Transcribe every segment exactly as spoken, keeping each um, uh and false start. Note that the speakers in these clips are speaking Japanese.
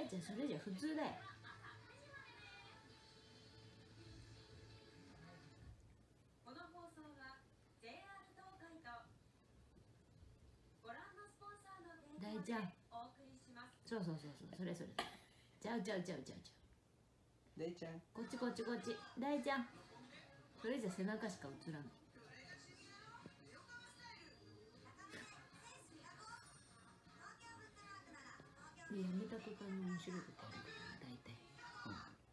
ちゃんそれじゃ普通だよ。 この放送は ジェイアール 東海とご覧のスポンサーの提供でお送りします。 そうそうそうそう、それそれ。ちゃうちゃうちゃうちゃうちゃう。 大ちゃん。 こっちこっちこっち。大ちゃん。それじゃ背中しか映らない。で、やめた途端に面白いことあるから大体。うん。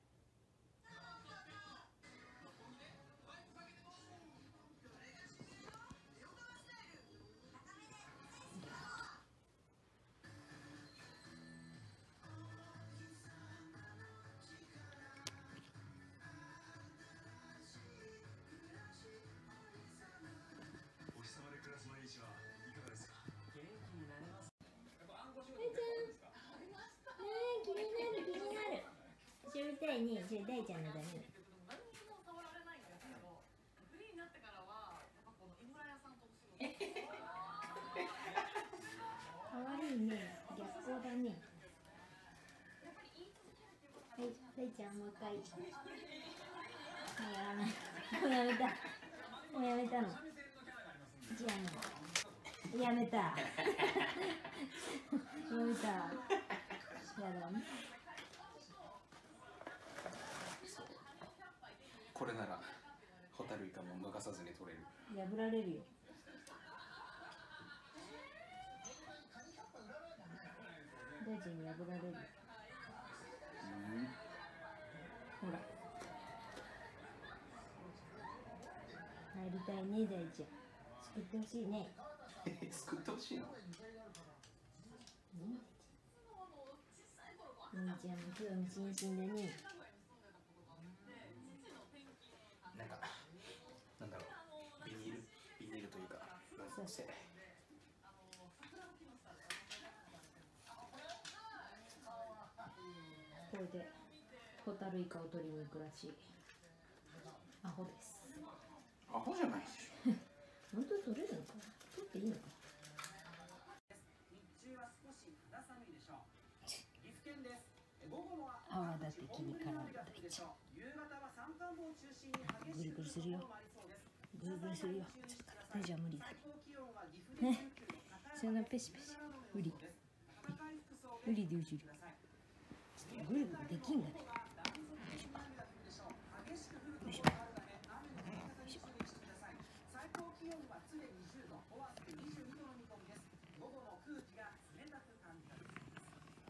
みたいに、それ大ちゃんのだね。何にも触られないんですけど、フリーになってからは、やっぱこの井村屋さんとお仕事。可愛いね、逆光だね。はい、大ちゃんもう一回。もうやらない。もうやめた。もうやめたの。じゃあ、やめた。やめた。やだね。 これならホタルイカも逃さずに取れる。 破られるよ。大ちゃんに破られるよ。 うん、 ほら入りたいね、大ちゃん。救ってほしいね。 救ってほしいの。 お兄ちゃんも興味津々だね。 なんか、なんだろう、ビニール、ビニールというか、そうせ。 これでホタルイカを取りに行くらしい。アホです。 アホじゃないでしょ。 本当に取れるのかな。取っていいのか。 日中は少し肌寒いでしょう。岐阜県です。午後も泡立て気に絡む大ちゃん。 夕方は山間部を中心に激しくぐるぐるするよ。ぐるぐるするよ。ちょっと大ちゃん無理だね。ね、そんなペシペシ無理。無理でうじる。ちょっとぐるぐるできんだね。よいしょ。よいしょ。 最高気温は常ににじゅうど、オアフでにじゅうにどの見込みです。午後も空気が冷たく感じられます。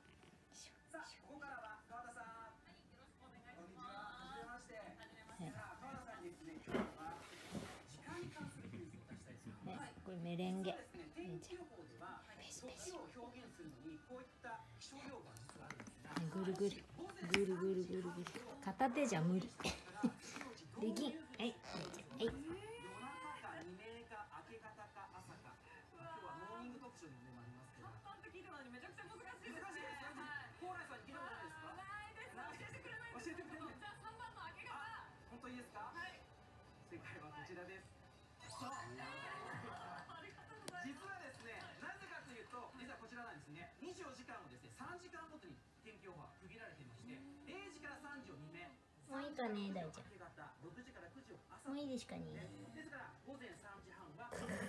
さあ、ここからは川田さん。こんにちは。はじめまして。さあ、川田さんにですね、今日は時間に関するクイズを出したいです。 はい、これメレンゲ。 天気予報では時を表現するのにこういった気象用語が実はあるんですが、 ぐるぐるぐるぐるぐるぐる。片手じゃ無理。できん。はい。はい。 夜中か未明か明け方か朝か。今日はモーニング特集のメモありますけど。簡単って聞いてるのにめちゃくちゃ難しいですね。難しいですね。蓬莱さんに聞いたことないですか？ないです。教えてくれないんです。教えてくれない。じゃあさんばんの明け方。本当にいいですか？はい。正解はこちらです。そう。実はですね、なぜかというと、実はこちらなんですね。にじゅうよじかんをですね、さんじかんごとに天気予報が区切られていまして、れいじからさんじを未明。 もういいかね、大ちゃん。 ろくじからくじを朝。 もういいですかね。 ですから午前さんじはんは朝だという。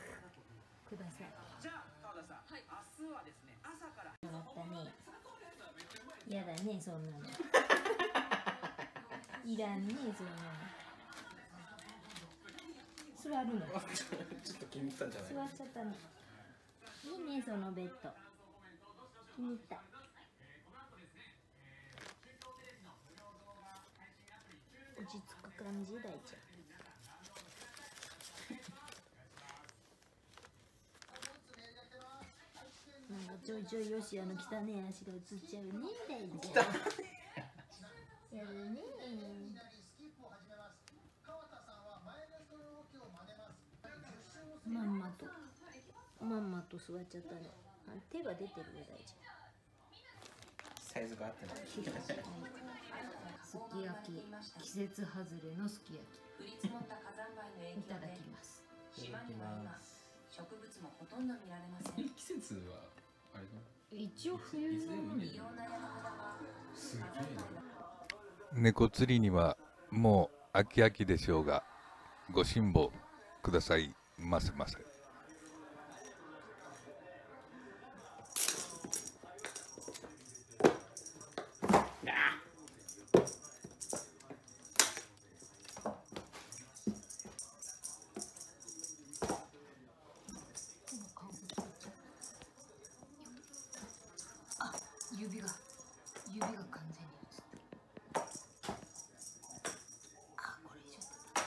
ください。 じゃあ川田さん、はい、明日はですね朝から。 もらったね。やだね、そんなの。いらんね、そんなの。座るの。 ちょっと気に入ったんじゃない。 座っちゃったね。いいね、そのベッド。気に入った。落ち着く感じ、大ちゃん。なんかちょいちょいよし、あの汚ね足が映っちゃうね、大ちゃん。やるね。まんまと、まんまと座っちゃったね。あ、手が出てるね、大ちゃん。 サイズが合ってない。 すき焼き、季節外れのすき焼き。いただきます。 島には今植物もほとんど見られません。 季節はあれだ。 一応冬いつでものいいんだよ。すげえな。 猫釣りにはもう秋々でしょうが、ご辛抱くださいませませ。 あ、指が指が完全に映った。あ、これ以上だ。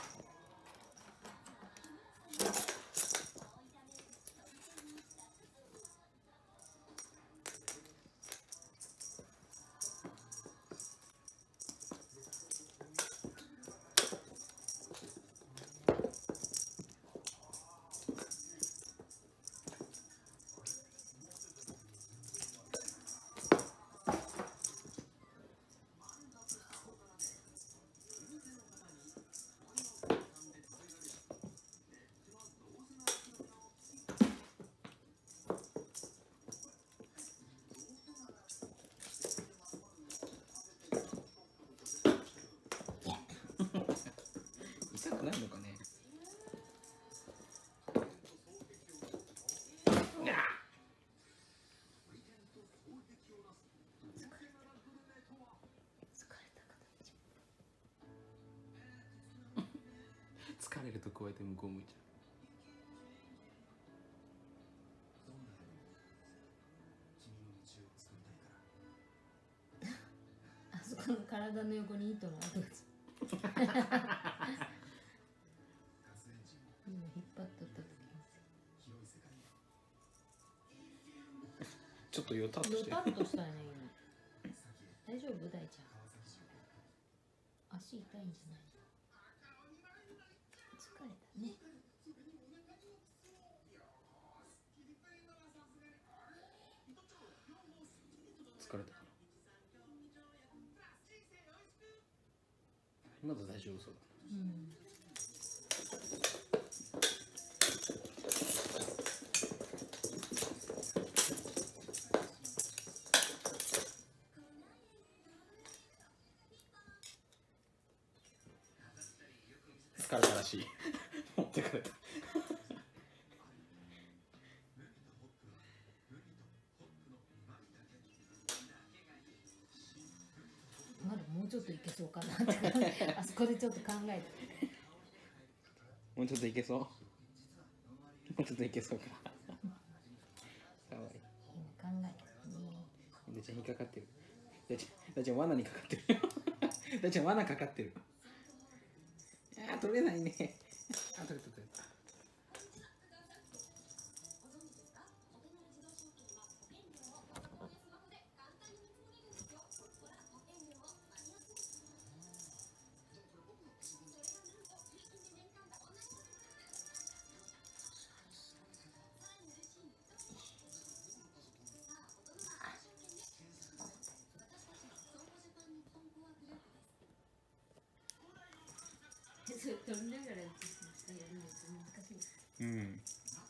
痛くないのかね。疲れると加えて向こう向いちゃあそこの体の横に糸の跡がつ今引っ張っとった時う。ちょっとよたっとしてによたっとしたよね今。大丈夫大ちゃん。足痛いんじゃない？疲れたね。 疲れたかな。まだ大丈夫そうだ。 うん。 疲れたらしい。持ってかれた。 まだもうちょっといけそうかなってあそこでちょっと考えて。 もうちょっといけそう。もうちょっといけそうか。かわいい。 今考えたね。 でちゃん引っかかってる。だちゃん、だちゃん罠にかかってる。だちゃん罠かかってる。あー取れないね。あ取れた取れた。 それ撮りながら映してやるのって難しい。 うん。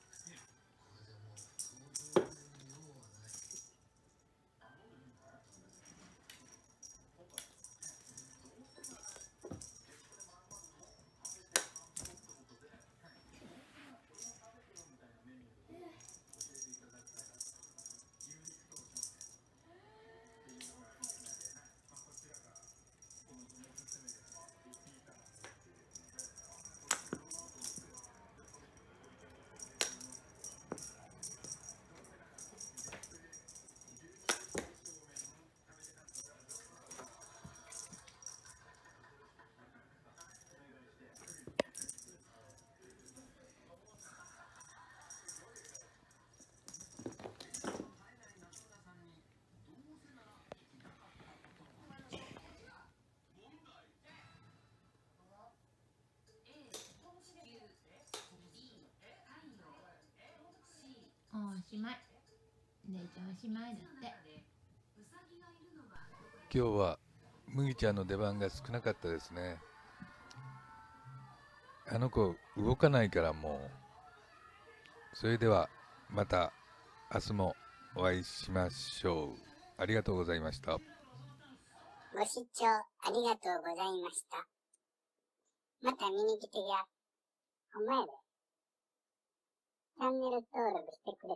おしまい。姉ちゃんおしまいだって。 今日は麦ちゃんの出番が少なかったですね。あの子動かないからもう。それではまた明日もお会いしましょう。ありがとうございました。 ご視聴ありがとうございました。また見に来てや。ほんまやで。チャンネル登録してくれ。